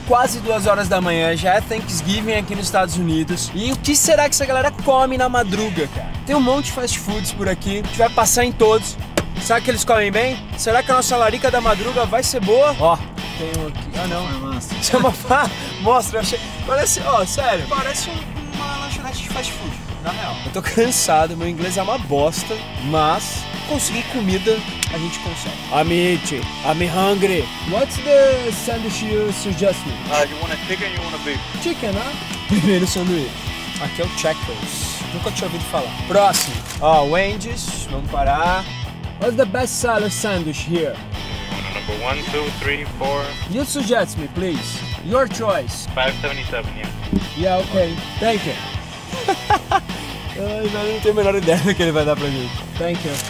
quase 2 horas da manhã, já é Thanksgiving aqui nos Estados Unidos. E o que será que essa galera come na madruga, cara? Tem um monte de fast foods por aqui, a gente vai passar em todos. Será que eles comem bem? Será que a nossa larica da madruga vai ser boa? Ó, tem um aqui. Ah, não. Isso é uma mostra, eu achei. Parece, ó, sério, parece uma lanchonete de fast food, na real. Eu tô cansado, meu inglês é uma bosta, mas conseguir comida a gente consegue. I'm hungry. What's the sandwich you suggest me? You want a chicken, you want a beef? Chicken, né? Primeiro sanduíche. Aqui é o Checkers. Nunca tinha ouvido falar. Próximo. Ó, Wendy's. Vamos parar. What's the best seller sandwich here? Number 1, 2, 3, 4. You suggest me, please. Your choice. 577, yeah. Yeah, okay. Thank you. Ai, não tenho a menor ideia do que ele vai dar pra mim. Thank you.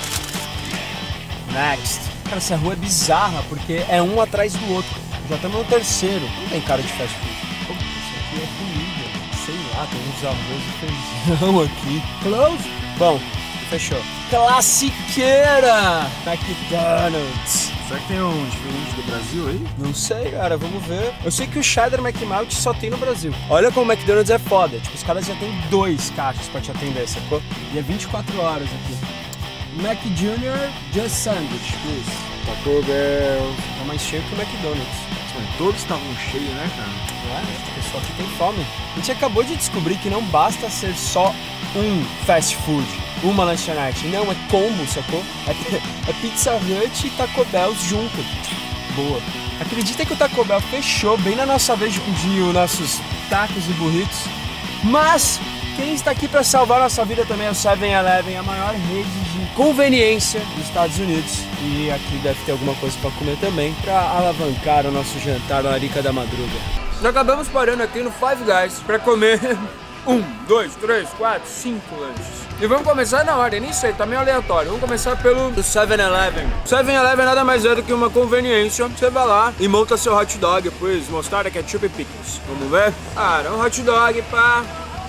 Next. Cara, essa rua é bizarra, porque é um atrás do outro. Já estamos no terceiro. Não tem cara de fast food. Pô, isso aqui é comida. Sei lá, tem uns arroz e feijão aqui. Close? Bom, fechou. Classiqueira! McDonald's. Será que tem um diferente do Brasil aí? Não sei, cara, vamos ver. Eu sei que o Cheddar McMelt só tem no Brasil. Olha como o McDonald's é foda. Tipo, os caras já tem 2 caixas pra te atender, sacou? E é 24 horas aqui. Mac Jr. Just Sandwich, please. Taco Bell. Tá mais cheio que o McDonald's. Todos estavam cheios, né, cara? Não é? O pessoal aqui tem fome. A gente acabou de descobrir que não basta ser só um fast food, uma lanchonete. Não, é combo, sacou? É Pizza Hut e Taco Bell junto. Boa. Acredita que o Taco Bell fechou bem na nossa vez de pedir os nossos tacos e burritos? Mas quem está aqui para salvar nossa vida também é o 7-Eleven, a maior rede de conveniência dos Estados Unidos. E aqui deve ter alguma coisa para comer também, para alavancar o nosso jantar na larica da madruga. Nós acabamos parando aqui no Five Guys para comer 1, 2, 3, 4, 5 lanches. E vamos começar na ordem, nem sei, tá meio aleatório. Vamos começar pelo 7-Eleven. 7-Eleven nada mais é do que uma conveniência. Você vai lá e monta seu hot dog, pois mostarda, ketchup e pickles. Vamos ver? Cara, um hot dog, pá.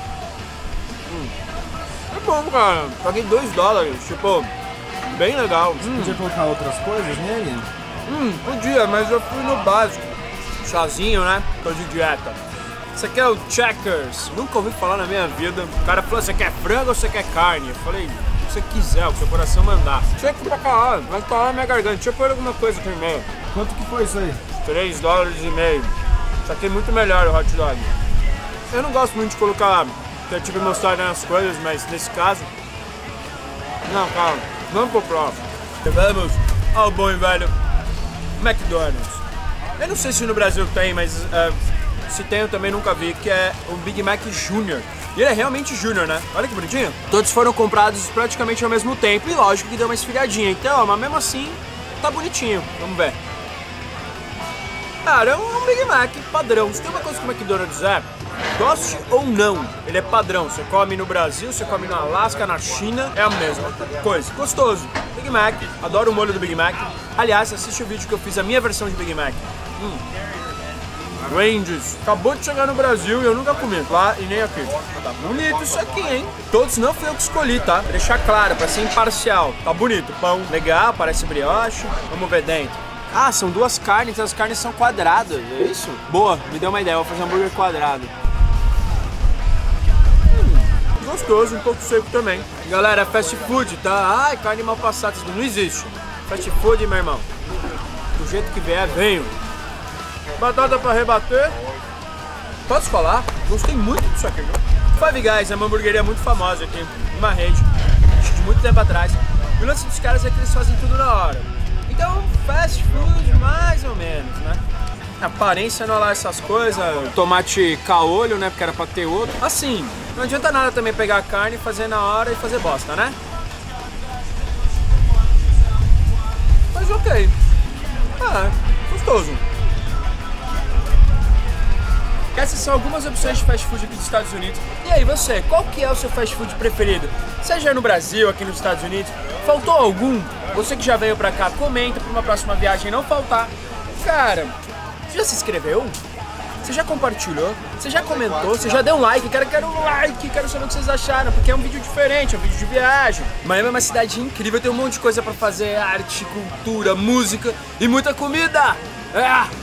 É bom, cara. Paguei $2, tipo, bem legal. Podia colocar outras coisas nele? Podia, mas eu fui no básico. Chazinho, né? Tô de dieta. Esse aqui é o Checkers. Nunca ouvi falar na minha vida. O cara falou, você quer frango ou você quer carne? Eu falei, o que você quiser, o que seu coração mandar. Check pra cá, vai falar na minha garganta. Deixa eu pôr alguma coisa aqui no meio. Quanto que foi isso aí? $3,50. Isso aqui é muito melhor o hot dog. Eu não gosto muito de colocar ketchup e mostarda nas coisas, mas nesse caso... Não, calma. Vamos pro próximo. Vamos ao bom e velho McDonald's. Eu não sei se no Brasil tem, mas se tem eu também nunca vi, que é o Big Mac Jr. E ele é realmente Jr., né? Olha que bonitinho. Todos foram comprados praticamente ao mesmo tempo e lógico que deu uma esfriadinha. Então, mas mesmo assim, tá bonitinho. Vamos ver. Cara, é um Big Mac padrão. Se tem uma coisa que o McDonald's é, goste ou não, ele é padrão. Você come no Brasil, você come no Alasca, na China, é a mesma coisa. Gostoso. Big Mac, adoro o molho do Big Mac. Aliás, assiste o vídeo que eu fiz a minha versão de Big Mac. Wendy's. Acabou de chegar no Brasil e eu nunca comi lá e nem aqui. Tá bonito isso aqui, hein? Todos não fui eu que escolhi, tá? Pra deixar claro, pra ser imparcial. Tá bonito, pão legal, parece brioche. Vamos ver dentro. Ah, são 2 carnes, as carnes são quadradas, é isso? Boa, me deu uma ideia, vou fazer um hambúrguer quadrado. Gostoso, um pouco seco também. Galera, fast food, tá? Ai, carne mal passada, isso não existe. Fast food, meu irmão. Do jeito que vier, venho. Batata pra rebater. Posso falar? Gostei muito disso aqui, viu? Five Guys é uma hamburgueria muito famosa aqui, uma rede, de muito tempo atrás. E o lance dos caras é que eles fazem tudo na hora. Então, fast food, mais ou menos, né? A aparência não é lá essas coisas, tomate caolho, né? Porque era pra ter outro. Assim, não adianta nada também pegar a carne, fazer na hora e fazer bosta, né? Mas ok. Gostoso. Essas são algumas opções de fast food aqui dos Estados Unidos. E aí, você, qual que é o seu fast food preferido? Seja no Brasil, aqui nos Estados Unidos, faltou algum? Você que já veio pra cá, comenta pra uma próxima viagem não faltar. Cara, você já se inscreveu? Você já compartilhou? Você já comentou? Você já deu um like? Quero um like, quero saber o que vocês acharam, porque é um vídeo diferente, é um vídeo de viagem. Miami é uma cidade incrível, tem um monte de coisa pra fazer, arte, cultura, música e muita comida.